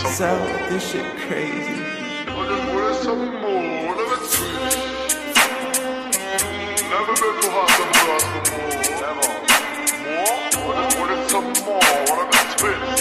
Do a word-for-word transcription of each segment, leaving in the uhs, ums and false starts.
Sound this shit crazy. I just wanted some more, never twist. Never been too hot to glass for more. Never. More? I just wanted some more, never twist.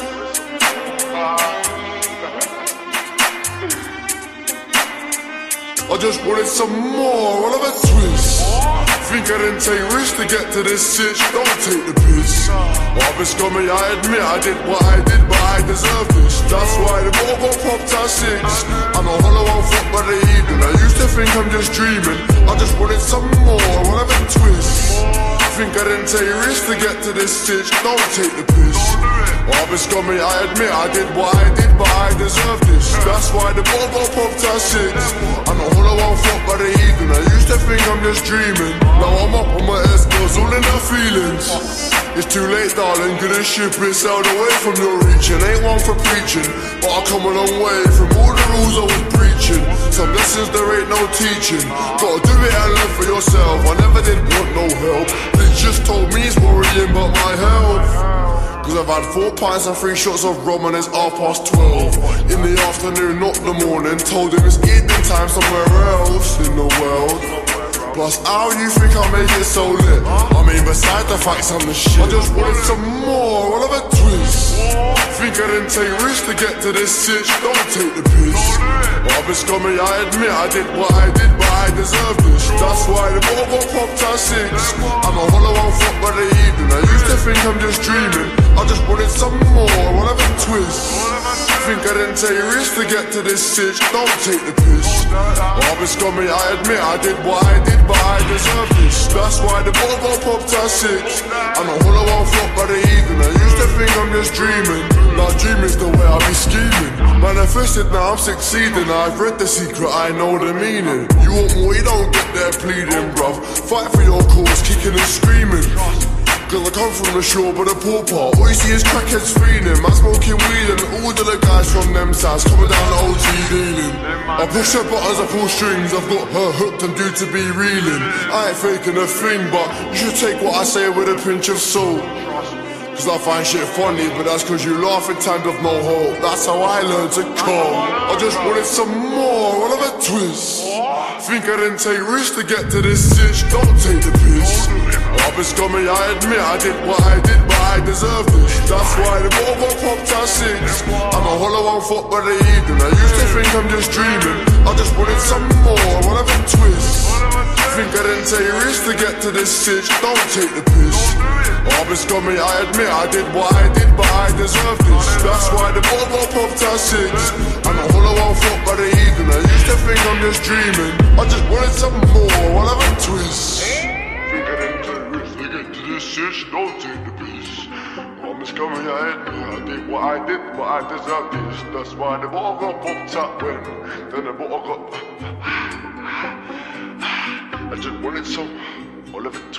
I just wanted some more, never twist. Think I didn't take risks to get to this sitch, don't take the piss. I've been scummy, I admit I did what I did, but I deserve this. That's why the ball got popped at six. I'm a hollow on foot by the evening. I used to think I'm just dreaming. I just wanted some more, whatever twist. Think I didn't take risks to get to this sitch, don't take the piss. I've been scummy, I admit I did what I did, but I deserve this. That's why the ball got popped at six. I'm a hollow on foot by the evening. I used to think I'm just dreaming. Now I'm up on my ass, girls, all in her feelings. It's too late, darling, couldn't ship it, sailed away from your reaching. Ain't one for preaching, but I come a long way from all the rules I was preaching. Some lessons there ain't no teaching. Gotta do it and live for yourself. I never did want no help. They just told me it's worrying about my health. Cause I've had four pints and three shots of rum and it's half past twelve. In the afternoon, not the morning. Told him it's evening time somewhere else in the world. Plus, how you think I make it so lit? I mean, beside the facts I'm the shit. I just wanted some more, all of a twist. Think I didn't take risks to get to this sitch, don't take the piss. I've been scummy, I admit I did what I did, but I deserve this. That's why the ball got popped at six. I'm a hollow on foot by the evening. I used to think I'm just dreaming. I just wanted some more, all of a twist. Think I didn't take risks to get to this sitch, don't take the piss. I've been scummy, I admit I did what I did, but I deserve this. That's why the ball got popped at six. I'm a hollow on foot by the evening. I used to think I'm just dreaming. Now dreaming's the way I be scheming. Manifested, now I'm succeeding. I've read the secret, I know the meaning. You want more, you don't get there pleading, bruv. Fight for your cause, kicking and screaming. Cause I come from the shore, but the poor part. All you see is crackheads feeding. Man smoking weed and all of the guys from them sides coming down the O G dealing. I push her buttons, I pull strings. I've got her hooked and due to be reeling. I ain't faking a thing, but you should take what I say with a pinch of salt. Cause I find shit funny, but that's cause you laugh in times of no hope. That's how I learned to cope. I just wanted some more, all of a twist. Think I didn't take risks to get to this sitch, don't take the piss. I've been scummy, I admit I did what I did, but I deserve this. That's why the ball got popped at six. I'm a hollow on foot by the evening. I used to think I'm just dreaming. I just wanted some more, all of a twist. Think I didn't take risks to get to this sitch, don't take the piss. I've been scummy, I admit I did what I did, but I deserve this. That's why the ball got popped at six. I'm a hollow on foot by the evening. I used to think I'm just dreaming. I just wanted some more, all of a twist. Think I didn't take risks to get to this sitch, don't take the piss. I'm just coming, I admit I did what I did, but I deserve this. That's why the ball got popped at when, then the ball got. I just wanted some, all of it.